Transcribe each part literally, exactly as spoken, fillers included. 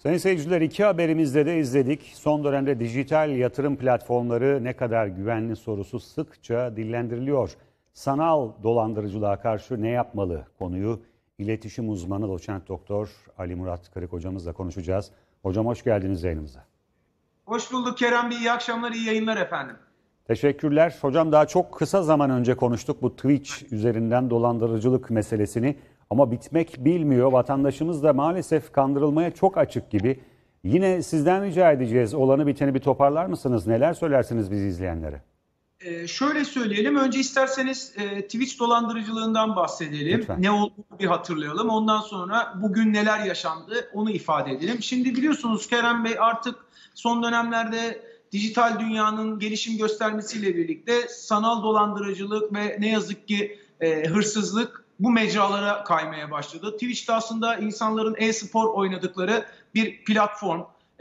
Sayın seyirciler, iki haberimizde de izledik. Son dönemde dijital yatırım platformları ne kadar güvenli sorusu sıkça dillendiriliyor. Sanal dolandırıcılığa karşı ne yapmalı konuyu iletişim uzmanı doçent doktor Ali Murat Kırık hocamızla konuşacağız. Hocam hoş geldiniz yayınımıza. Hoş bulduk Kerem Bey. İyi akşamlar, iyi yayınlar efendim. Teşekkürler. Hocam daha çok kısa zaman önce konuştuk bu Twitch üzerinden dolandırıcılık meselesini. Ama bitmek bilmiyor. Vatandaşımız da maalesef kandırılmaya çok açık gibi. Yine sizden rica edeceğiz. Olanı biteni bir toparlar mısınız? Neler söylersiniz bizi izleyenlere? Ee, şöyle söyleyelim. Önce isterseniz e, Twitch dolandırıcılığından bahsedelim. Lütfen. Ne olduğunu bir hatırlayalım. Ondan sonra bugün neler yaşandı onu ifade edelim. Şimdi biliyorsunuz Kerem Bey, artık son dönemlerde dijital dünyanın gelişim göstermesiyle birlikte sanal dolandırıcılık ve ne yazık ki e, hırsızlık bu mecralara kaymaya başladı. Twitch'te aslında insanların e-spor oynadıkları bir platform,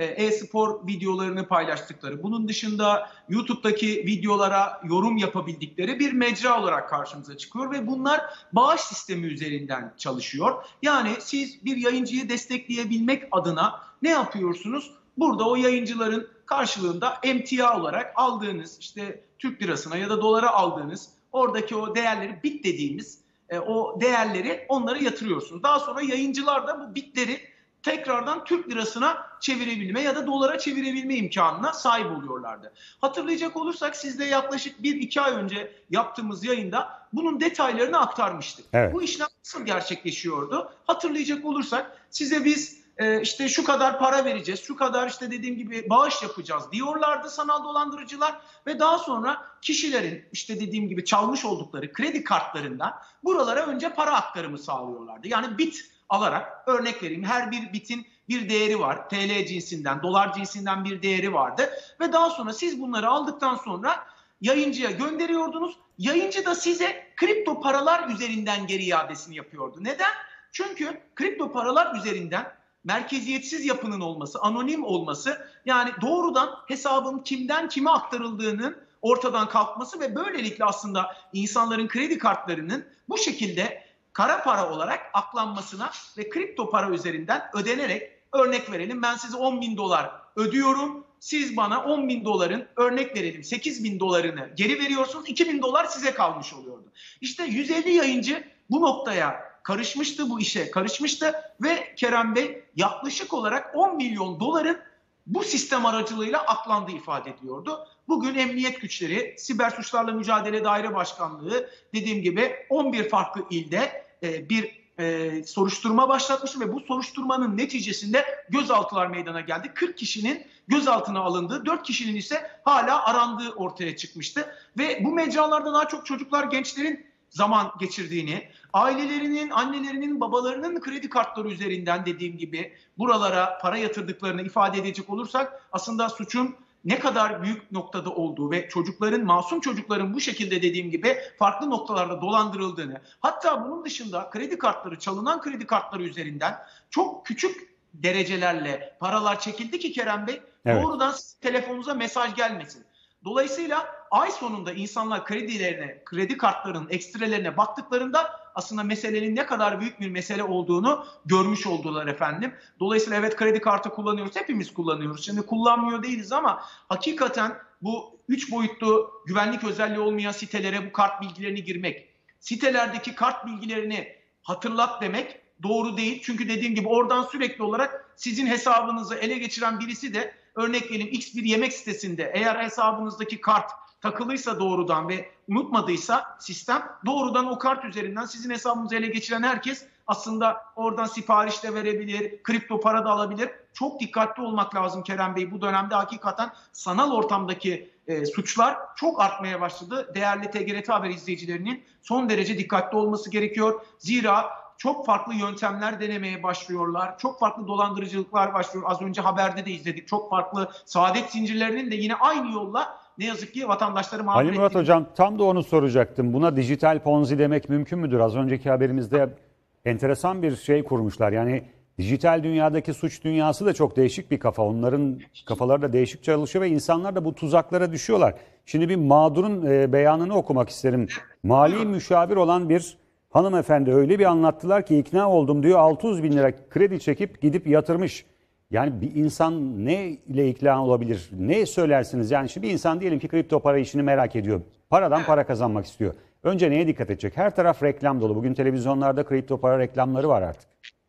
e-spor videolarını paylaştıkları, bunun dışında YouTube'daki videolara yorum yapabildikleri bir mecra olarak karşımıza çıkıyor ve bunlar bağış sistemi üzerinden çalışıyor. Yani siz bir yayıncıyı destekleyebilmek adına ne yapıyorsunuz? Burada o yayıncıların karşılığında emtia olarak aldığınız, işte Türk lirasına ya da dolara aldığınız oradaki o değerleri, bit dediğimiz E, o değerleri onlara yatırıyorsunuz. Daha sonra yayıncılar da bu bitleri tekrardan Türk lirasına çevirebilme ya da dolara çevirebilme imkanına sahip oluyorlardı. Hatırlayacak olursak sizde yaklaşık bir iki ay önce yaptığımız yayında bunun detaylarını aktarmıştık. Evet. Bu işlem nasıl gerçekleşiyordu? Hatırlayacak olursak size biz e, işte şu kadar para vereceğiz, şu kadar işte dediğim gibi bağış yapacağız diyorlardı sanal dolandırıcılar ve daha sonra kişilerin işte dediğim gibi çalmış oldukları kredi kartlarından buralara önce para aktarımı sağlıyorlardı. Yani bit alarak, örnek vereyim, her bir bitin bir değeri var. T L cinsinden, dolar cinsinden bir değeri vardı ve daha sonra siz bunları aldıktan sonra yayıncıya gönderiyordunuz. Yayıncı da size kripto paralar üzerinden geri iadesini yapıyordu. Neden? Çünkü kripto paralar üzerinden merkeziyetsiz yapının olması, anonim olması, yani doğrudan hesabın kimden kime aktarıldığının ortadan kalkması ve böylelikle aslında insanların kredi kartlarının bu şekilde kara para olarak aklanmasına ve kripto para üzerinden ödenerek, örnek verelim, ben size on bin dolar ödüyorum, siz bana on bin doların, örnek verelim, sekiz bin dolarını geri veriyorsunuz, iki bin dolar size kalmış oluyordu. İşte yüz elli yayıncı bu noktaya karışmıştı, bu işe karışmıştı ve Kerem Bey yaklaşık olarak on milyon doların bu sistem aracılığıyla aklandığı ifade ediliyordu. Bugün emniyet güçleri, Siber Suçlarla Mücadele Daire Başkanlığı dediğim gibi on bir farklı ilde e, bir e, soruşturma başlatmış ve bu soruşturmanın neticesinde gözaltılar meydana geldi. kırk kişinin gözaltına alındığı, dört kişinin ise hala arandığı ortaya çıkmıştı. Ve bu mecralarda daha çok çocuklar, gençlerin zaman geçirdiğini, ailelerinin, annelerinin, babalarının kredi kartları üzerinden dediğim gibi buralara para yatırdıklarını ifade edecek olursak aslında suçun ne kadar büyük noktada olduğu ve çocukların, masum çocukların bu şekilde dediğim gibi farklı noktalarda dolandırıldığını, hatta bunun dışında kredi kartları, çalınan kredi kartları üzerinden çok küçük derecelerle paralar çekildi ki Kerem Bey, evet, doğrudan telefonunuza mesaj gelmesin. Dolayısıyla ay sonunda insanlar kredilerine, kredi kartlarının ekstrelerine baktıklarında aslında meselenin ne kadar büyük bir mesele olduğunu görmüş oldular efendim. Dolayısıyla evet, kredi kartı kullanıyoruz, hepimiz kullanıyoruz. Şimdi kullanmıyor değiliz ama hakikaten bu üç boyutlu güvenlik özelliği olmayan sitelere bu kart bilgilerini girmek, sitelerdeki kart bilgilerini hatırlat demek doğru değil. Çünkü dediğim gibi oradan sürekli olarak sizin hesabınızı ele geçiren birisi de, örnek verelim, X bir yemek sitesinde eğer hesabınızdaki kart takılıysa doğrudan ve unutmadıysa sistem, doğrudan o kart üzerinden sizin hesabınızı ele geçiren herkes aslında oradan sipariş de verebilir, kripto para da alabilir. Çok dikkatli olmak lazım Kerem Bey. Bu dönemde hakikaten sanal ortamdaki e, suçlar çok artmaya başladı. Değerli T G R T Haber izleyicilerinin son derece dikkatli olması gerekiyor. Zira çok farklı yöntemler denemeye başlıyorlar. Çok farklı dolandırıcılıklar başlıyor. Az önce haberde de izledik. Çok farklı saadet zincirlerinin de yine aynı yolla ne yazık ki vatandaşları mağdur Ali Murat ettiğini... Hocam, tam da onu soracaktım. Buna dijital ponzi demek mümkün müdür? Az önceki haberimizde enteresan bir şey kurmuşlar. Yani dijital dünyadaki suç dünyası da çok değişik bir kafa. Onların kafaları da değişik çalışıyor ve insanlar da bu tuzaklara düşüyorlar. Şimdi bir mağdurun e, beyanını okumak isterim. Mali müşavir olan bir hanımefendi öyle bir anlattılar ki ikna oldum diyor. altı yüz bin lira kredi çekip gidip yatırmış. Yani bir insan ne ile ikna olabilir? Ne söylersiniz? Yani şimdi bir insan diyelim ki kripto para işini merak ediyor. Paradan Evet. para kazanmak istiyor. Önce neye dikkat edecek? Her taraf reklam dolu. Bugün televizyonlarda kripto para reklamları var artık.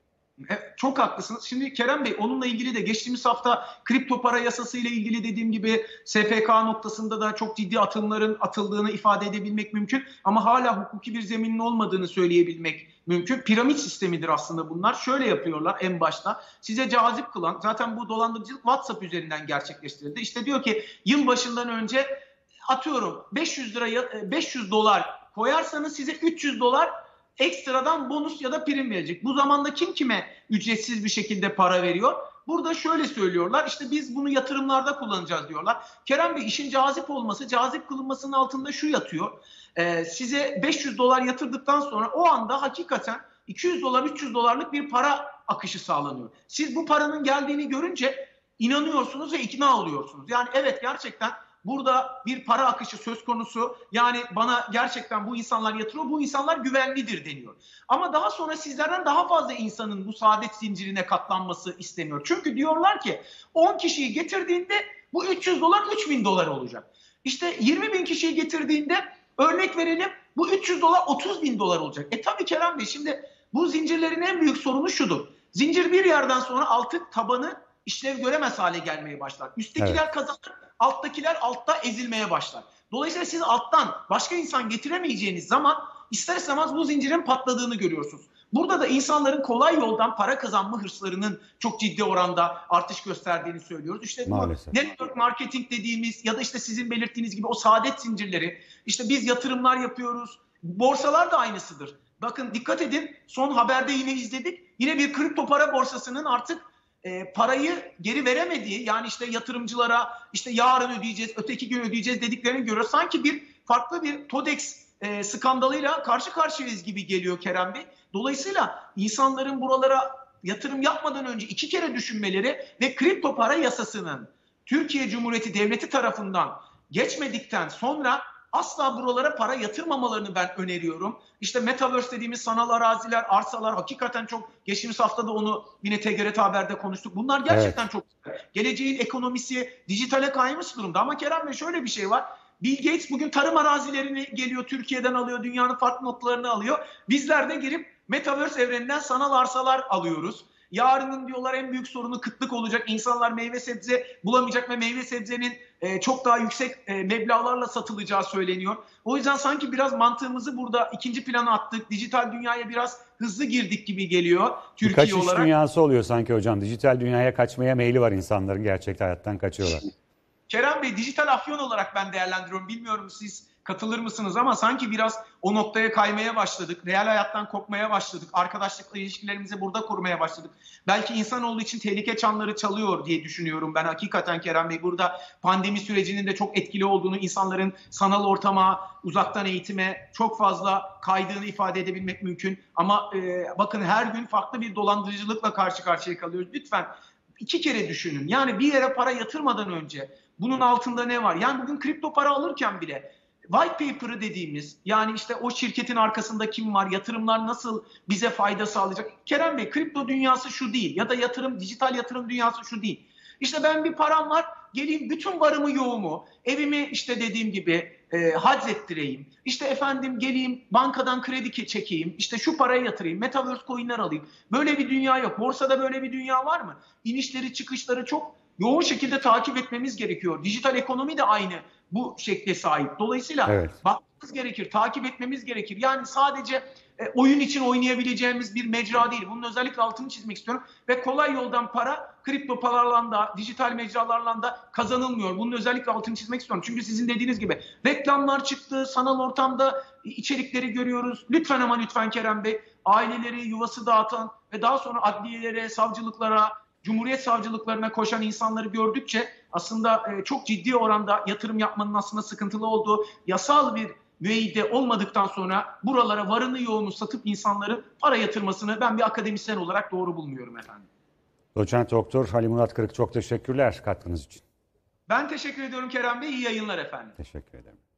E, Çok haklısınız. Şimdi Kerem Bey, onunla ilgili de geçtiğimiz hafta kripto para yasası ile ilgili dediğim gibi S P K noktasında da çok ciddi atımların atıldığını ifade edebilmek mümkün. Ama hala hukuki bir zeminin olmadığını söyleyebilmek mümkün. Piramit sistemidir aslında bunlar. Şöyle yapıyorlar en başta. Size cazip kılan, zaten bu dolandırıcılık WhatsApp üzerinden gerçekleştirildi. İşte diyor ki yılbaşından önce atıyorum beş yüz liraya beş yüz dolar koyarsanız size üç yüz dolar ekstradan bonus ya da prim verecek. Bu zamanda kim kime ücretsiz bir şekilde para veriyor? Burada şöyle söylüyorlar, işte biz bunu yatırımlarda kullanacağız diyorlar. Kerem Bey, işin cazip olması, cazip kılınmasının altında şu yatıyor. Ee, size beş yüz dolar yatırdıktan sonra o anda hakikaten iki yüz dolar, üç yüz dolarlık bir para akışı sağlanıyor. Siz bu paranın geldiğini görünce inanıyorsunuz ve ikna oluyorsunuz. Yani evet, gerçekten burada bir para akışı söz konusu. Yani bana gerçekten bu insanlar yatırıyor, bu insanlar güvenlidir deniyor. Ama daha sonra sizlerden daha fazla insanın bu saadet zincirine katlanması isteniyor. Çünkü diyorlar ki on kişiyi getirdiğinde bu üç yüz dolar üç bin dolar olacak. İşte yirmi bin kişiyi getirdiğinde örnek verelim, bu üç yüz dolar otuz bin dolar olacak. E tabii Kerem Bey, şimdi bu zincirlerin en büyük sorunu şudur. Zincir bir yerden sonra altı tabanı işlev göremez hale gelmeye başlar. Üsttekiler Evet. kazanır, alttakiler altta ezilmeye başlar. Dolayısıyla siz alttan başka insan getiremeyeceğiniz zaman ister istemez bu zincirin patladığını görüyorsunuz. Burada da insanların kolay yoldan para kazanma hırslarının çok ciddi oranda artış gösterdiğini söylüyoruz. İşte bu Maalesef. network marketing dediğimiz ya da işte sizin belirttiğiniz gibi o saadet zincirleri, işte biz yatırımlar yapıyoruz. Borsalar da aynısıdır. Bakın dikkat edin, son haberde yine izledik. Yine bir kripto para borsasının artık E, parayı geri veremediği, yani işte yatırımcılara işte yarın ödeyeceğiz, öteki gün ödeyeceğiz dediklerini görüyoruz. Sanki bir farklı bir TODEX e, skandalıyla karşı karşıyayız gibi geliyor Kerem Bey. Dolayısıyla insanların buralara yatırım yapmadan önce iki kere düşünmeleri ve kripto para yasasının Türkiye Cumhuriyeti Devleti tarafından geçmedikten sonra asla buralara para yatırmamalarını ben öneriyorum. İşte Metaverse dediğimiz sanal araziler, arsalar hakikaten çok, geçtiğimiz hafta da onu yine T G R T Haber'de konuştuk. Bunlar gerçekten evet. çok güzel. Geleceğin ekonomisi dijitale kaymış durumda. Ama Kerem Bey, şöyle bir şey var. Bill Gates bugün tarım arazilerini geliyor Türkiye'den alıyor, dünyanın farklı noktalarını alıyor. Bizler de girip Metaverse evreninden sanal arsalar alıyoruz. Yarının diyorlar en büyük sorunu kıtlık olacak. İnsanlar meyve sebze bulamayacak ve meyve sebzenin e, çok daha yüksek e, meblağlarla satılacağı söyleniyor. O yüzden sanki biraz mantığımızı burada ikinci plana attık. Dijital dünyaya biraz hızlı girdik gibi geliyor Türkiye Birkaç iş olarak. dünyası oluyor sanki hocam. Dijital dünyaya kaçmaya meyli var insanların. Gerçekten hayattan kaçıyorlar. Kerem Bey, dijital afyon olarak ben değerlendiriyorum. Bilmiyorum siz katılır mısınız ama sanki biraz o noktaya kaymaya başladık. Real hayattan kopmaya başladık. Arkadaşlıkla ilişkilerimizi burada kurmaya başladık. Belki insanoğlu için tehlike çanları çalıyor diye düşünüyorum ben. Hakikaten Kerem Bey, burada pandemi sürecinin de çok etkili olduğunu, insanların sanal ortama, uzaktan eğitime çok fazla kaydığını ifade edebilmek mümkün. Ama e, bakın her gün farklı bir dolandırıcılıkla karşı karşıya kalıyoruz. Lütfen iki kere düşünün. Yani bir yere para yatırmadan önce bunun altında ne var? Yani bugün kripto para alırken bile white paper'ı dediğimiz, yani işte o şirketin arkasında kim var, yatırımlar nasıl bize fayda sağlayacak? Kerem Bey, kripto dünyası şu değil ya da yatırım, dijital yatırım dünyası şu değil. İşte ben bir param var, geleyim bütün varımı yoğumu, evimi işte dediğim gibi e, haczettireyim. İşte efendim geleyim bankadan kredi çekeyim, işte şu paraya yatırayım, Metaverse coin'ler alayım. Böyle bir dünya yok. Borsada böyle bir dünya var mı? İnişleri çıkışları çok yoğun şekilde takip etmemiz gerekiyor. Dijital ekonomi de aynı bu şekle sahip. Dolayısıyla evet. bakmamız gerekir, takip etmemiz gerekir. Yani sadece e, oyun için oynayabileceğimiz bir mecra değil. Bunun özellikle altını çizmek istiyorum. Ve kolay yoldan para kripto paralarla da, dijital mecralarla da kazanılmıyor. Bunun özellikle altını çizmek istiyorum. Çünkü sizin dediğiniz gibi reklamlar çıktı, sanal ortamda içerikleri görüyoruz. Lütfen ama lütfen Kerem Bey, aileleri, yuvası dağıtan ve daha sonra adliyelere, savcılıklara, Cumhuriyet savcılıklarına koşan insanları gördükçe aslında çok ciddi oranda yatırım yapmanın aslında sıkıntılı olduğu, yasal bir müeyyide olmadıktan sonra buralara varını yoğunu satıp insanların para yatırmasını ben bir akademisyen olarak doğru bulmuyorum efendim. Doçent Doktor Ali Murat Kırık, çok teşekkürler katkınız için. Ben teşekkür ediyorum Kerem Bey. İyi yayınlar efendim. Teşekkür ederim.